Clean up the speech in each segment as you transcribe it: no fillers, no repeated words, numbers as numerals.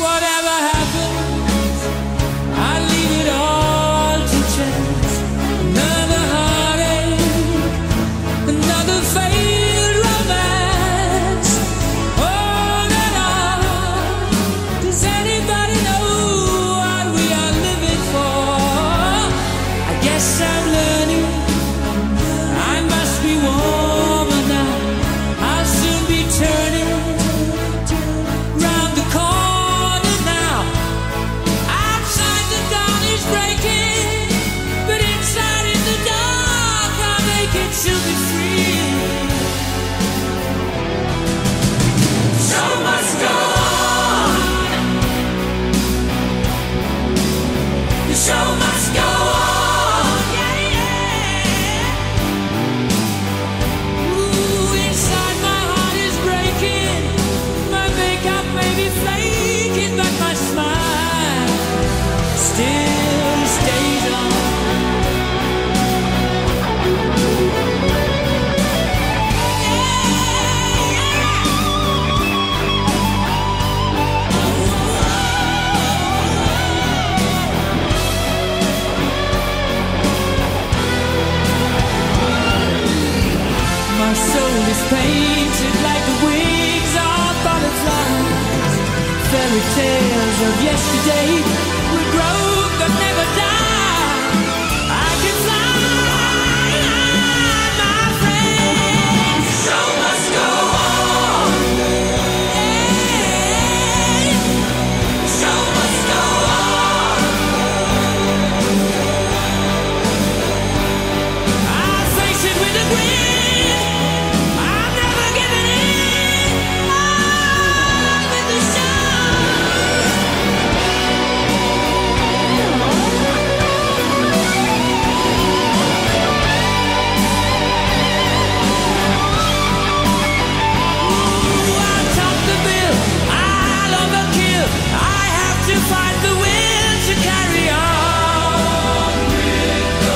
Whatever happens, I leave it all to chance. Another heartache, another failed romance. On and on. Does anybody know what we are living for? I guess I'm learning. I must be warmer now. I'll soon be turning round the corner now. Outside the dawn is breaking, but inside in the dark I'll make it to be free. Show must go on. The show must go on. Yeah, yeah. Ooh, inside my heart is breaking. My makeup may be flaking, but my smile still stays on. My soul is painted like the wings of butterflies. Fairy tales of yesterday will grow but never die. I can fly, my friend. The show must go on. The show must go on. I'll face it with a grin. I'm never giving in. On with the Ooh, I'll top the bill. I'll overkill. I have to find the will to carry on with the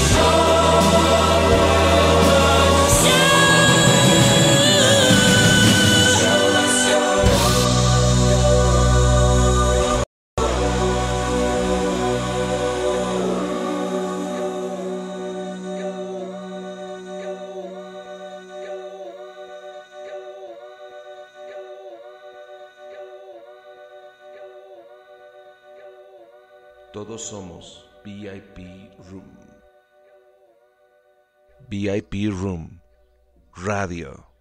Todos somos VIP Room. VIP Room Radio.